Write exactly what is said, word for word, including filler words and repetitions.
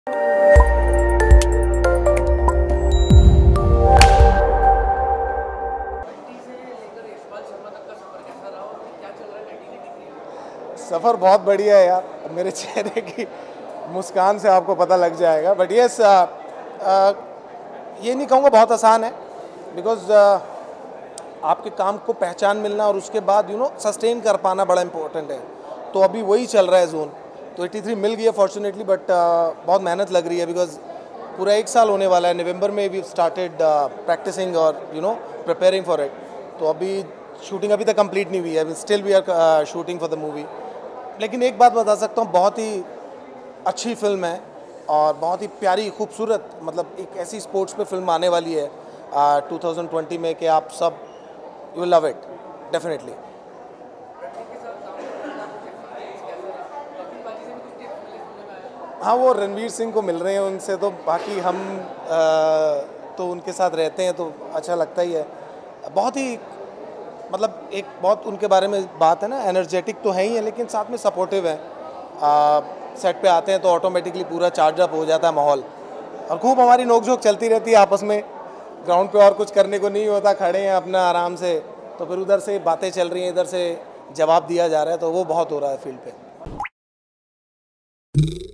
सफ़र बहुत बढ़िया है यार, मेरे चेहरे की मुस्कान से आपको पता लग जाएगा। बट यस, ये नहीं कहूँगा बहुत आसान है, बिकॉज आपके काम को पहचान मिलना और उसके बाद यू नो सस्टेन कर पाना बड़ा इंपॉर्टेंट है। तो अभी वही चल रहा है जोन। तो तिरासी मिल गई है फॉर्चुनेटली, बट बहुत मेहनत लग रही है, बिकॉज पूरा एक साल होने वाला है। नवंबर में वी स्टार्टेड प्रैक्टिसिंग और you know preparing for it. तो अभी शूटिंग अभी तक कंप्लीट नहीं हुई है, still we are shooting for the movie. लेकिन एक बात बता सकता हूँ, बहुत ही अच्छी फिल्म है और बहुत ही प्यारी खूबसूरत, मतलब एक ऐसी स्पोर्ट्स पे फिल्म आने वाली है टू थाउजेंड ट्वेंटी में कि आप सब यू लव इट डेफिनेटली। हाँ, वो रणवीर सिंह को मिल रहे हैं उनसे, तो बाकी हम आ, तो उनके साथ रहते हैं तो अच्छा लगता ही है। बहुत ही मतलब एक बहुत उनके बारे में बात है ना, एनर्जेटिक तो है ही है लेकिन साथ में सपोर्टिव है। सेट पे आते हैं तो ऑटोमेटिकली पूरा चार्ज अप हो जाता है माहौल, और खूब हमारी नोकझोंक चलती रहती है आपस में। ग्राउंड पे और कुछ करने को नहीं होता, खड़े हैं अपना आराम से, तो फिर उधर से बातें चल रही हैं, इधर से जवाब दिया जा रहा है, तो वो बहुत हो रहा है फील्ड पे।